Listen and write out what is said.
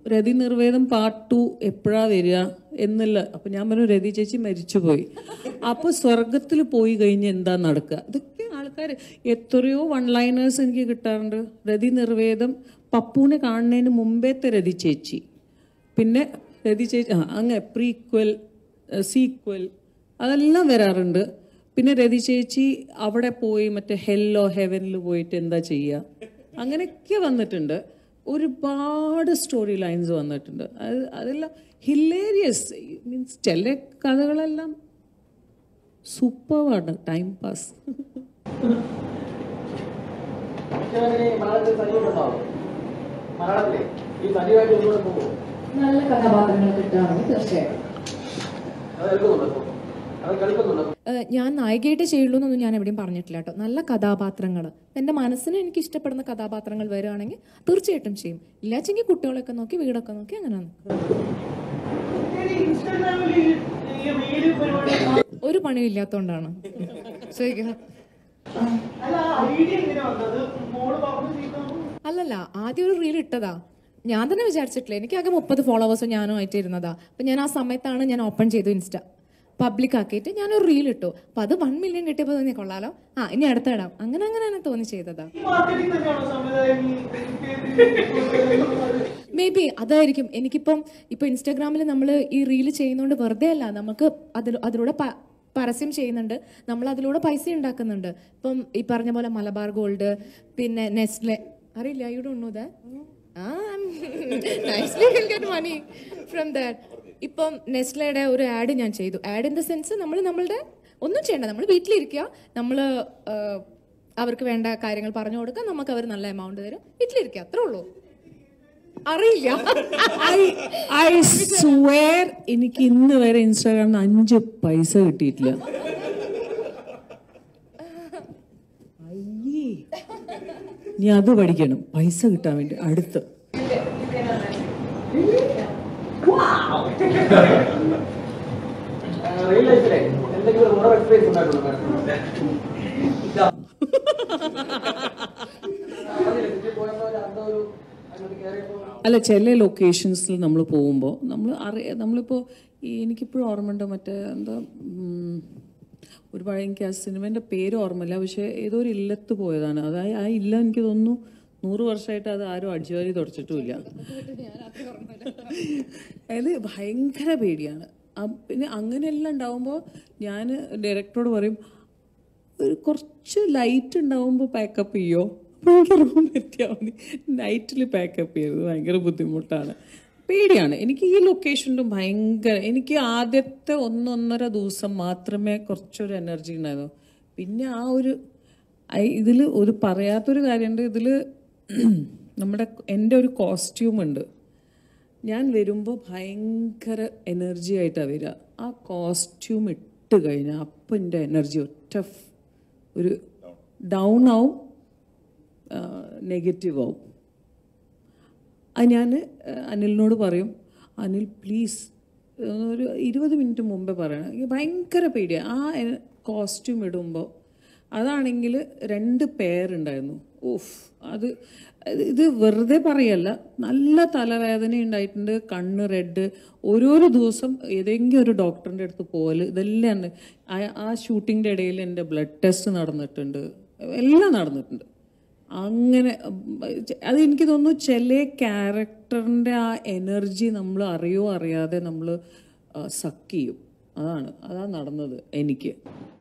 രതി നിർവേദം part 2 എപ്പോഴാണ് വരിക എന്നല്ല. അപ്പം ഞാൻ പറഞ്ഞു രതി ചേച്ചി മരിച്ചുപോയി. അപ്പോൾ സ്വർഗത്തിൽ പോയി കഴിഞ്ഞ് എന്താ നടക്കുക? ഇതൊക്കെ ആൾക്കാർ എത്രയോ വൺ ലൈനേഴ്സ് എനിക്ക് കിട്ടാറുണ്ട്. രതി നിർവേദം പപ്പുവിനെ കാണുന്നതിന് മുമ്പേത്തെ രതി ചേച്ചി, പിന്നെ രതി ചേച്ചി അങ്ങനെ പ്രീക്വൽ സീക്വൽ അതെല്ലാം വരാറുണ്ട്. പിന്നെ രതി ചേച്ചി അവിടെ പോയി മറ്റേ ഹെല്ലോ ഹെവനിൽ പോയിട്ട് എന്താ ചെയ്യുക, അങ്ങനെയൊക്കെ വന്നിട്ടുണ്ട്. ഒരുപാട് സ്റ്റോറി ലൈൻസ് വന്നിട്ടുണ്ട്. അതെല്ലാം ഹിലേരിയസ്. മീൻസ് ചില കഥകളെല്ലാം സൂപ്പറാണ്, ടൈം പാസ്. നല്ല കഥാപാത്രങ്ങൾ കിട്ടുകയാണെങ്കിൽ തീർച്ചയായിട്ടും. ഞാൻ നായികയായിട്ട് ചെയ്യുള്ളൂ എന്നൊന്നും ഞാൻ എവിടെയും പറഞ്ഞിട്ടില്ല കേട്ടോ. നല്ല കഥാപാത്രങ്ങൾ എൻ്റെ മനസ്സിന് എനിക്ക് ഇഷ്ടപ്പെടുന്ന കഥാപാത്രങ്ങൾ വരികയാണെങ്കിൽ തീർച്ചയായിട്ടും ചെയ്യും. ഇല്ലാച്ചെങ്കിൽ കുട്ടികളൊക്കെ നോക്കി വീടൊക്കെ നോക്കി അങ്ങനെ ഒരു പണിയും ഇല്ലാത്തോണ്ടാണ് ചോദിക്കുന്നത്. അല്ലല്ല, ആദ്യം ഒരു റീൽ ഇട്ടതാ. ഞാൻ തന്നെ വിചാരിച്ചിട്ടില്ല. എനിക്കാകെ 30 ഫോളോവേഴ്സും ഞാനും ആയിട്ട് ഇരുന്നതാ. അപ്പം ഞാൻ ആ സമയത്താണ് ഞാൻ ഓപ്പൺ ചെയ്തു ഇൻസ്റ്റ, പബ്ലിക് ആക്കിയിട്ട് ഞാനൊരു റീൽ ഇട്ടു. അപ്പം അത് 1 മില്യൺ കിട്ടിയപ്പോൾ തോന്നി കൊള്ളാലോ, ഇനി അടുത്ത ഇടാം, അങ്ങനെ അങ്ങനെ തോന്നി ചെയ്തതാ. മേ ബി അതായിരിക്കും. എനിക്കിപ്പം ഇൻസ്റ്റാഗ്രാമിൽ നമ്മൾ ഈ റീൽ ചെയ്യുന്നതുകൊണ്ട് വെറുതെ അല്ല, നമുക്ക് അതിലൂടെ പരസ്യം ചെയ്യുന്നുണ്ട്, നമ്മൾ അതിലൂടെ പൈസ ഉണ്ടാക്കുന്നുണ്ട്. ഇപ്പം ഈ പറഞ്ഞ പോലെ മലബാർ ഗോൾഡ്, പിന്നെ നെസ്ലെ, അറിയില്ല, you don't know that? nicely will get money from that. ഇപ്പം നെസ്ലയുടെ ഒരു ആഡ് ഞാൻ ചെയ്തു. ആഡ് ഇൻ ദ സെൻസ് നമ്മളുടെ ഒന്നും ചെയ്യണ്ട, നമ്മൾ വീട്ടിലിരിക്കുക, നമ്മൾ അവർക്ക് വേണ്ട കാര്യങ്ങൾ പറഞ്ഞു കൊടുക്കുക, നമുക്ക് അവർ നല്ല എമൗണ്ട് തരും, വീട്ടിലിരിക്കുക, അത്രേ ഉള്ളൂ. അറിയില്ല. ഐ സ്വെയർ എനിക്ക് ഇന്ന് വരെ ഇൻസ്റ്റാഗ്രാമിൽ 5 പൈസ കിട്ടിയിട്ടില്ല. നീ അത് പഠിക്കണം, പൈസ കിട്ടാൻ വേണ്ടി. അടുത്ത് അല്ല, ചില ലൊക്കേഷൻസിൽ നമ്മൾ പോകുമ്പോൾ നമ്മളിപ്പോൾ എനിക്കിപ്പോഴും ഓർമ്മയുണ്ട്, മറ്റേ എന്താ ഒരുപാട്, എനിക്ക് ആ സിനിമേൻ്റെ പേര് ഓർമ്മയില്ല, പക്ഷേ ഏതോ ഒരു ഇല്ലത്ത് പോയതാണ്. അതായത് ആ ഇല്ല എനിക്ക് തോന്നുന്നു 100 വർഷമായിട്ട് അത് ആരും അടിച്ചുവാരി തുടച്ചിട്ടുമില്ല. അതായത് ഭയങ്കര പേടിയാണ്. പിന്നെ അങ്ങനെയെല്ലാം ഉണ്ടാവുമ്പോൾ ഞാൻ ഡയറക്ടറോട് പറയും, ഒരു കുറച്ച് ലൈറ്റ് ഉണ്ടാവുമ്പോൾ പാക്കപ്പ് ചെയ്യോ, റൂം എത്തിയാൽ മതി, നൈറ്റിൽ പാക്കപ്പ് ചെയ്യരുത്, ഭയങ്കര ബുദ്ധിമുട്ടാണ്, പേടിയാണ്. എനിക്ക് ഈ ലൊക്കേഷനിലും ഭയങ്കര, എനിക്ക് ആദ്യത്തെ 1-1.5 ദിവസം മാത്രമേ കുറച്ചൊരു എനർജി ഉണ്ടായിരുന്നു. പിന്നെ ആ ഒരു ഇതിൽ ഒരു പറയാത്തൊരു കാര്യമുണ്ട്. ഇതിൽ എൻ്റെ ഒരു കോസ്റ്റ്യൂം ഉണ്ട്. ഞാൻ വരുമ്പോൾ ഭയങ്കര എനർജി ആയിട്ടാണ് വരിക. ആ കോസ്റ്റ്യൂം ഇട്ട് കഴിഞ്ഞാൽ അപ്പം എൻ്റെ എനർജി ഒറ്റ ഒരു ഡൗൺ ആവും, നെഗറ്റീവ് ആവും. അത് ഞാൻ അനിലിനോട് പറയും, അനിൽ പ്ലീസ് ഒരു 20 മിനിറ്റ് മുമ്പേ പറയണം, എനിക്ക് ഭയങ്കര പേടിയാണ് ആ കോസ്റ്റ്യൂം ഇടുമ്പോൾ. അതാണെങ്കിൽ 2 പേരുണ്ടായിരുന്നു. ഇത് വെറുതെ പറയല്ല, നല്ല തലവേദന ഉണ്ടായിട്ടുണ്ട്, കണ്ണ് റെഡ്, ഓരോരോ ദിവസം ഏതെങ്കിലും ഒരു ഡോക്ടറിൻ്റെ അടുത്ത് പോകല്, ഇതെല്ലാം ഉണ്ട്. ആ ഷൂട്ടിങ്ങിൻ്റെ ഇടയിൽ എൻ്റെ ബ്ലഡ് ടെസ്റ്റ് നടന്നിട്ടുണ്ട്, എല്ലാം നടന്നിട്ടുണ്ട്. അങ്ങനെ അത് എനിക്ക് തോന്നുന്നു ചില ക്യാരക്ടറിൻ്റെ ആ എനർജി നമ്മൾ അറിയോ അറിയാതെ നമ്മൾ സക്ക് ചെയ്യും. അതാണ് നടന്നത് എനിക്ക്.